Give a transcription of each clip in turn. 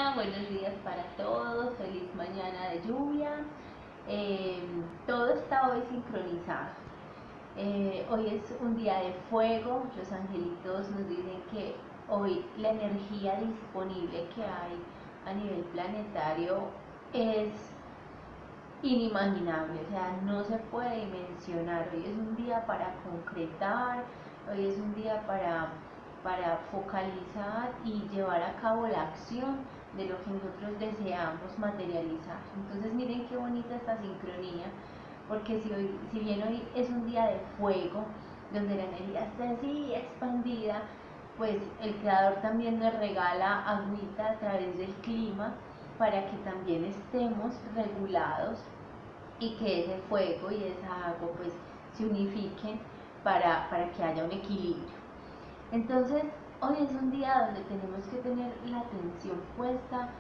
Hola, buenos días para todos, feliz mañana de lluvia. Todo está hoy sincronizado. Hoy es un día de fuego, los angelitos nos dicen que hoy la energía disponible que hay a nivel planetario es inimaginable, o sea, no se puede dimensionar. Hoy es un día para concretar, hoy es un día para focalizar y llevar a cabo la acción de lo que nosotros deseamos materializar. Entonces miren qué bonita esta sincronía, porque si bien hoy es un día de fuego, donde la energía está así expandida, pues el creador también nos regala agüita a través del clima para que también estemos regulados y que ese fuego y esa agua pues se unifiquen para que haya un equilibrio. Entonces, hoy es un día donde tenemos que tener la atención puesta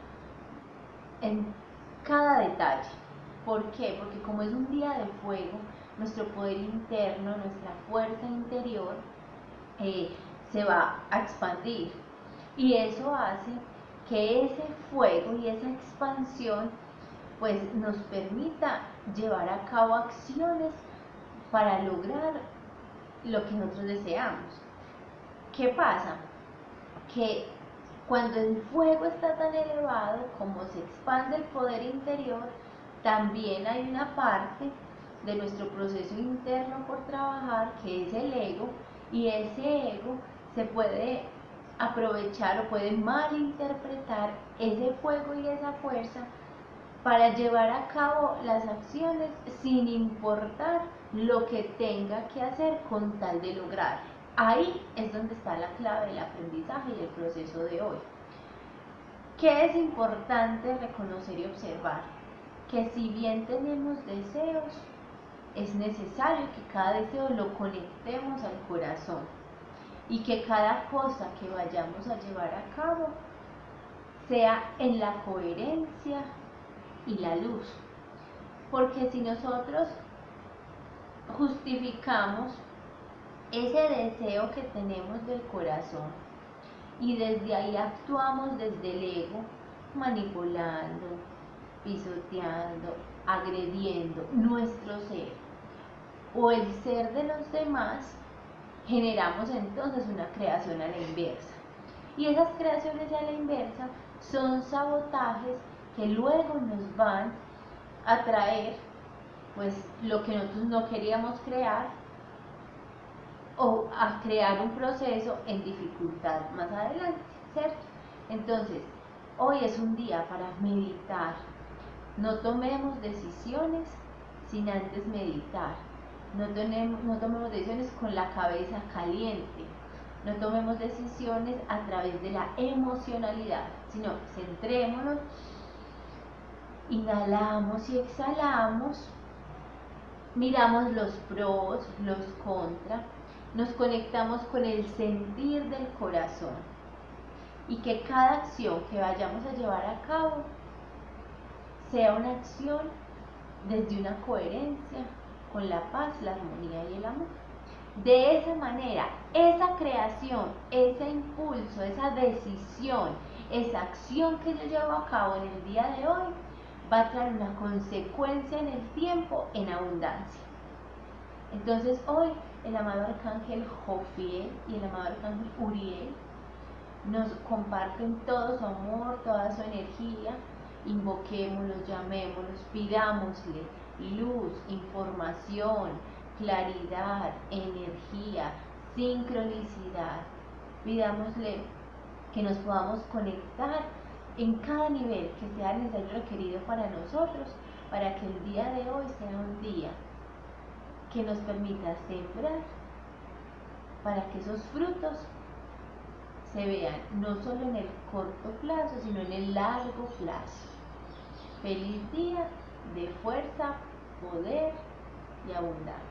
en cada detalle. ¿Por qué? Porque como es un día de fuego, nuestro poder interno, nuestra fuerza interior eh, se va a expandir. Y eso hace que ese fuego y esa expansión pues nos permita llevar a cabo acciones para lograr lo que nosotros deseamos. ¿Qué pasa? Que cuando el fuego está tan elevado, como se expande el poder interior, también hay una parte de nuestro proceso interno por trabajar, que es el ego, y ese ego se puede aprovechar o puede malinterpretar ese fuego y esa fuerza para llevar a cabo las acciones sin importar lo que tenga que hacer con tal de lograr. Ahí es donde está la clave del aprendizaje y el proceso de hoy. ¿Qué es importante reconocer y observar? Que si bien tenemos deseos, es necesario que cada deseo lo conectemos al corazón y que cada cosa que vayamos a llevar a cabo sea en la coherencia y la luz. Porque si nosotros justificamos ese deseo que tenemos del corazón y desde ahí actuamos desde el ego, manipulando, pisoteando, agrediendo nuestro ser o el ser de los demás, generamos entonces una creación a la inversa. Y esas creaciones a la inversa son sabotajes que luego nos van a traer pues lo que nosotros no queríamos crear o a crear un proceso en dificultad más adelante, ¿cierto? Entonces, hoy es un día para meditar. No tomemos decisiones sin antes meditar. No tomemos decisiones con la cabeza caliente. No tomemos decisiones a través de la emocionalidad, sino centrémonos, inhalamos y exhalamos, miramos los pros, los contras, nos conectamos con el sentir del corazón y que cada acción que vayamos a llevar a cabo sea una acción desde una coherencia con la paz, la armonía y el amor. De esa manera, esa creación, ese impulso, esa decisión, esa acción que yo llevo a cabo en el día de hoy va a traer una consecuencia en el tiempo en abundancia. Entonces hoy el amado arcángel Jofiel y el amado arcángel Uriel nos comparten todo su amor, toda su energía. Invoquémoslos, llamémoslos, pidámosle luz, información, claridad, energía, sincronicidad. Pidámosle que nos podamos conectar en cada nivel que sea necesario y requerido para nosotros, para que el día de hoy sea un día que nos permita sembrar, para que esos frutos se vean no solo en el corto plazo, sino en el largo plazo. Feliz día de fuerza, poder y abundancia.